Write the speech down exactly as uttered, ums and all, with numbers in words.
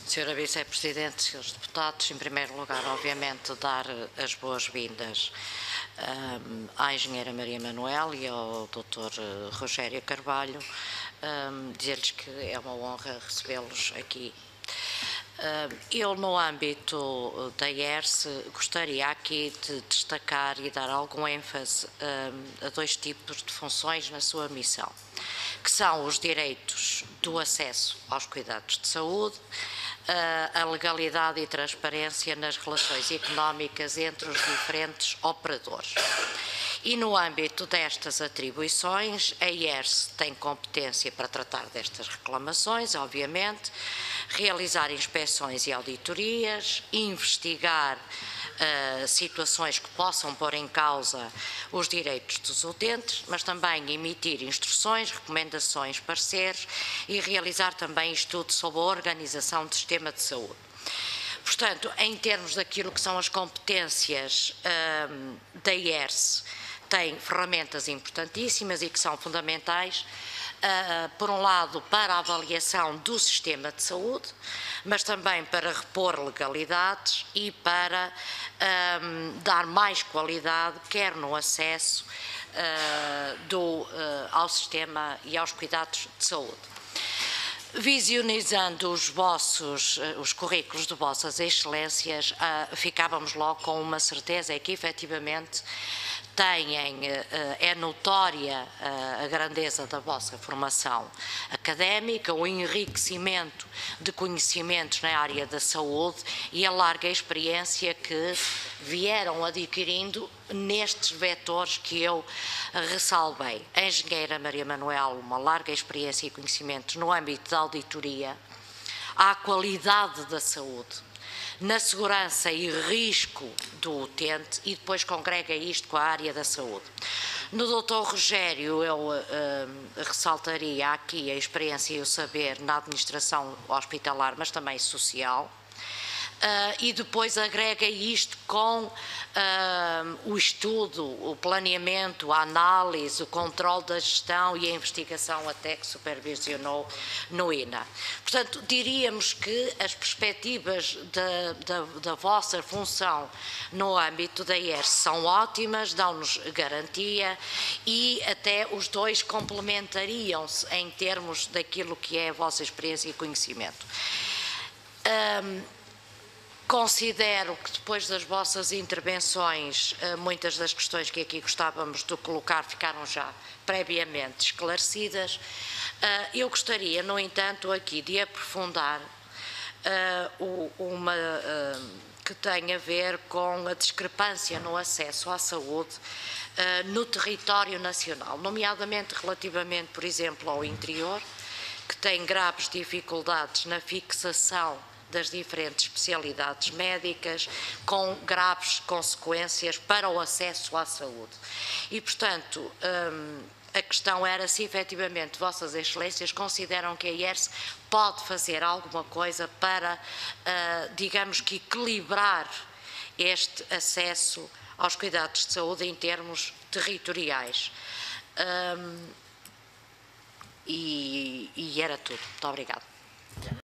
senhora Vice-Presidente, senhores deputados, em primeiro lugar, obviamente, dar as boas-vindas um, à engenheira Maria Manuel e ao doutor Rogério Carvalho, um, dizer-lhes que é uma honra recebê-los aqui. Um, eu, no âmbito da I E R S, gostaria aqui de destacar e dar algum ênfase um, a dois tipos de funções na sua missão, que são os direitos do acesso aos cuidados de saúde, a legalidade e transparência nas relações económicas entre os diferentes operadores. E no âmbito destas atribuições, a I E R S tem competência para tratar destas reclamações, obviamente, realizar inspeções e auditorias, investigar Uh, situações que possam pôr em causa os direitos dos utentes, mas também emitir instruções, recomendações, pareceres e realizar também estudos sobre a organização do sistema de saúde. Portanto, em termos daquilo que são as competências uh, da I E R S, tem ferramentas importantíssimas e que são fundamentais, uh, por um lado, para a avaliação do sistema de saúde, mas também para repor legalidades e para um, dar mais qualidade, quer no acesso uh, do, uh, ao sistema e aos cuidados de saúde. Visionizando os vossos, os currículos de vossas excelências, uh, ficávamos logo com uma certeza, é que efetivamente têm, é notória a grandeza da vossa formação académica, o enriquecimento de conhecimentos na área da saúde e a larga experiência que vieram adquirindo nestes vetores que eu ressalvei. A engenheira Maria Manuel, uma larga experiência e conhecimentos no âmbito da auditoria, à qualidade da saúde, na segurança e risco do utente e depois congrega isto com a área da saúde. No doutor Rogério, eu uh, ressaltaria aqui a experiência e o saber na administração hospitalar, mas também social. Uh, e depois agrega isto com uh, o estudo, o planeamento, a análise, o controle da gestão e a investigação até que supervisionou no I N A. Portanto, diríamos que as perspectivas da, da, da vossa função no âmbito da I E R S são ótimas, dão-nos garantia e até os dois complementariam-se em termos daquilo que é a vossa experiência e conhecimento. Um, Considero que depois das vossas intervenções, muitas das questões que aqui gostávamos de colocar ficaram já previamente esclarecidas. Eu gostaria, no entanto, aqui de aprofundar uma que tem a ver com a discrepância no acesso à saúde no território nacional, nomeadamente relativamente, por exemplo, ao interior, que tem graves dificuldades na fixação das diferentes especialidades médicas, com graves consequências para o acesso à saúde. E, portanto, hum, a questão era se efetivamente Vossas Excelências consideram que a I E R S pode fazer alguma coisa para, uh, digamos que, equilibrar este acesso aos cuidados de saúde em termos territoriais. Hum, e, e era tudo. Muito obrigada.